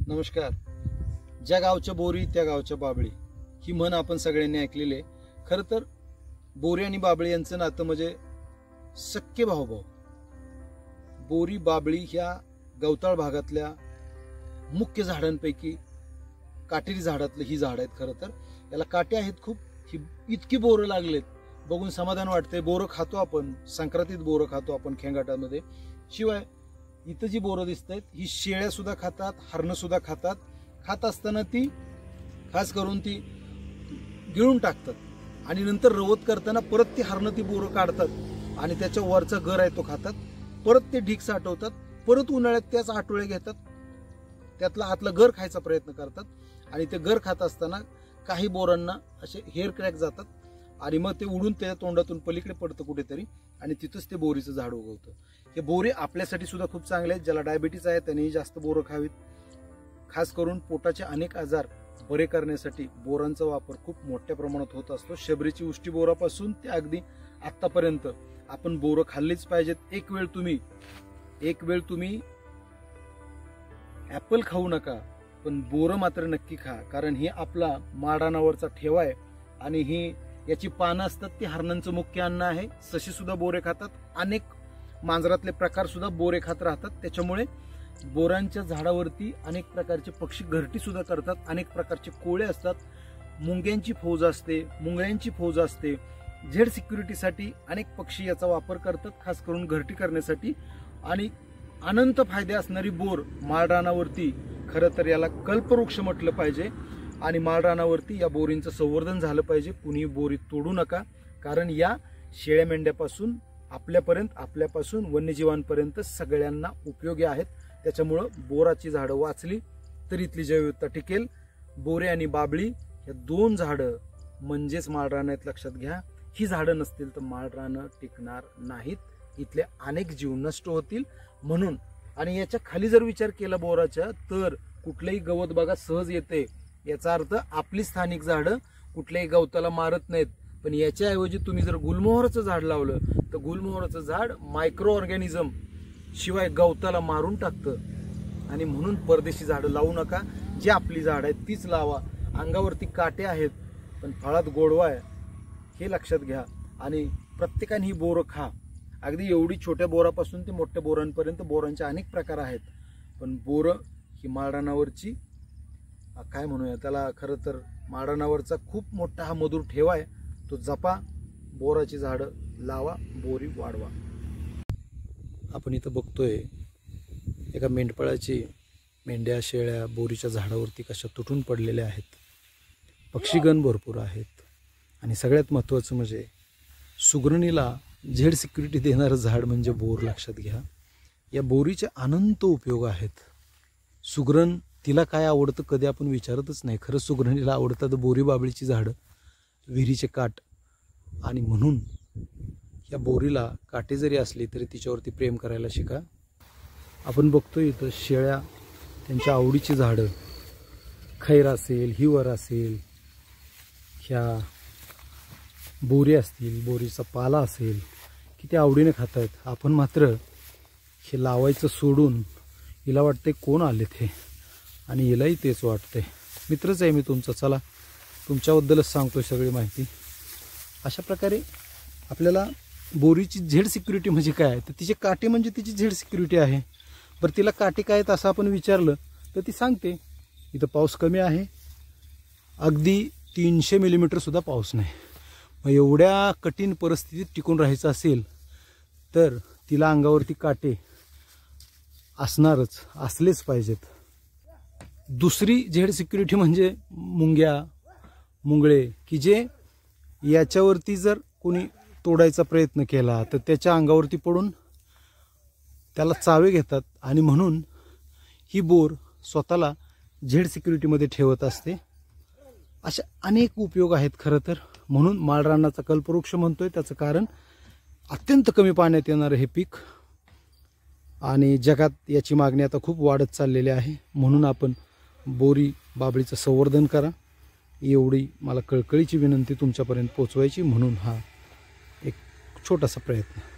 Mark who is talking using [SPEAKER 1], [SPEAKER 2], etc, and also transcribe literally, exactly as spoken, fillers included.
[SPEAKER 1] नमस्कार. ज्या गावच्या बोरी त्या गावच्या बाबळी ही म्हण आपण सगळ्यांनी ऐकलेली आहे. खरं तर बोरी आणि बाबळी यांचं नातं म्हणजे सख्खे भाऊभाऊ. बोरी बाबळी ह्या गवताळ भागातल्या मुख्य झाडांपैकी काटेरी झाडातलं ही झाड आहेत. खरं तर याला काटे आहेत खूप. ही इतकी बोरं लागलेत बघून समाधान वाटते. बोरं खातो आपण, संक्रांतीत बोरं खातो आपण खेंगाटामध्ये. शिवाय इथं जी बोरं दिसत आहेत ही शेळ्या सुद्धा खातात, हरणं सुद्धा खातात. खात असताना ती खास करून ती गिळून टाकतात आणि नंतर रवत करताना परत ती हरणं ती बोरं काढतात आणि त्याच्या वरचा गर आहे तो खातात. परत ते ढीक साठवतात. परत उन्हाळ्यात त्याच आठवळे घेतात, त्यातला आतला गर खायचा प्रयत्न करतात आणि ते गर खात असताना काही बोरांना असे हेअर क्रॅक जातात आणि मग ते उडून त्या तोंडातून पलीकडे पडतं कुठेतरी आणि तिथंच ते बोरीचं झाड उगवतं. हे बोरे आपल्यासाठी सुद्धा खूप चांगले आहेत. ज्याला डायबिटीज आहे त्यांनीही जास्त बोरं खावीत. खास करून पोटाचे अनेक आजार बरे करण्यासाठी बोरांचा वापर खूप मोठ्या प्रमाणात होत असतो. शबरीची उष्टी बोरापासून ते अगदी आतापर्यंत आपण बोरं खाल्लीच पाहिजेत. एक वेळ तुम्ही एक वेळ तुम्ही ऍपल खाऊ नका, पण बोरं मात्र नक्की खा. कारण ही आपला माळरानावरचा ठेवा आहे आणि ही याची पानं असतात ती हरणांचं मुख्य अन्न आहे. सशी सुद्धा बोरे खातात. अनेक मांजरातले प्रकार सुद्धा बोरे खात राहतात. त्याच्यामुळे बोरांच्या झाडावरती अनेक प्रकारचे पक्षी घरटी सुद्धा करतात. अनेक प्रकारचे कोळे असतात. मुंग्यांची फौज असते, मुंगळ्यांची फौज असते. झेड सिक्युरिटीसाठी अनेक पक्षी याचा वापर करतात, खास करून घरटी करण्यासाठी. आणि अनंत फायदे असणारी बोर माळरानावरती, खरं तर याला कल्पवृक्ष म्हटलं पाहिजे. आणि माळरानावरती या बोरींचं संवर्धन झालं पाहिजे. कुणी बोरी तोडू नका, कारण या शेळ्या मेंढ्यापासून आपल्यापर्यंत आपल्यापासून वन्यजीवांपर्यंत सगळ्यांना उपयोगी आहेत. त्याच्यामुळं बोराची झाडं वाचली तर इथली जैवविविधता टिकेल. बोरे आणि बाबळी या दोन झाडं म्हणजेच माळरान आहेत, लक्षात घ्या. ही झाडं नसतील तर माळरानं टिकणार नाहीत. इथले अनेक जीव नष्ट होतील. म्हणून आणि याच्या खाली जर विचार केला बोराच्या, तर कुठलंही गवत बघा सहज येते. याचा अर्थ आपली स्थानिक झाडं कुठल्याही गवताला मारत नाहीत. पण याच्याऐवजी तुम्ही जर गुलमोहराचं झाड लावलं तर गुलमोहराचं झाड मायक्रो ऑर्गॅनिझम शिवाय गवताला मारून टाकतं. आणि म्हणून परदेशी झाडं लावू नका. जी आपली झाड आहेत तीच लावा. अंगावरती काटे आहेत पण फळात गोडवा आहे, हे लक्षात घ्या. आणि प्रत्येकाने ही बोरं खा. अगदी एवढी छोट्या बोरापासून ते मोठ्या बोरांपर्यंत बोरांचे अनेक प्रकार आहेत. पण बोरं ही माळरानावरची काय म्हणूया त्याला, खरं तर माळरानावरचा खूप मोठा हा मधुर ठेवा आहे. तो जपा. बोराची झाडं लावा, बोरी वाढवा. आपण इथं बघतोय एका मेंढपाळाची मेंढ्या शेळ्या बोरीच्या झाडावरती कशा तुटून पडलेल्या आहेत. पक्षीगण भरपूर आहेत आणि सगळ्यात महत्त्वाचं म्हणजे सुगरणीला झेड सिक्युरिटी देणारं झाड म्हणजे बोर, लक्षात घ्या. या बोरीचे अनंत उपयोग आहेत. सुगरण तिला काय आवडतं कधी आपण विचारतच नाही. खरं सुगरणीला आवडतात बोरी बाबळीची झाडं, विहिरीचे काठ. आणि म्हणून या बोरीला काटे जरी असली तरी तिच्यावरती प्रेम करायला शिका. आपण बघतोय इथं शेळ्या त्यांच्या आवडीची झाडं, खैर असेल, हिवर असेल, ह्या बोरी असतील, बोरीचा पाला असेल, किती आवडीने खात आहेत. आपण मात्र हे लावायचं सोडून हिला वाटते कोण आले ते, आणि हिलाही तेच वाटते. मित्रच आहे मी तुमचा, चला तुमच्याबद्दलच सांगतोय सगळी माहिती. अशा प्रकारे आपल्याला बोरीची झेड सिक्युरिटी म्हणजे काय, तर तिचे काटे म्हणजे तिची झेड सिक्युरिटी आहे. बरं तिला काटे काय आहेत असं आपण विचारलं तर ती सांगते इथं पाऊस कमी आहे, अगदी तीनशे मिलीमीटर सुद्धा पाऊस नाही. मग एवढ्या कठीण परिस्थितीत टिकून राहायचं असेल तर तिला अंगावरती काटे असणारच, असलेच पाहिजेत. दुसरी झेड सिक्युरिटी म्हणजे मुंग्या, मुंगळे, की जे याच्यावरती जर कोणी तोडायचा प्रयत्न केला तर त्याच्या अंगावरती पडून त्याला चावे घेतात. आणि म्हणून ही बोर स्वतःला झेड सिक्युरिटीमध्ये ठेवत असते. अशा अनेक उपयोग आहेत खरं तर. म्हणून माळरानाचा कल्पवृक्ष म्हणतोय. त्याचं कारण अत्यंत कमी पाण्यात येणारं हे पीक आणि जगात याची मागणी आता खूप वाढत चाललेली आहे. म्हणून आपण बोरी बाबळीचं संवर्धन करा, एवढी मला कळकळीची विनंती तुमच्यापर्यंत पोचवायची. म्हणून हा एक छोटासा प्रयत्न.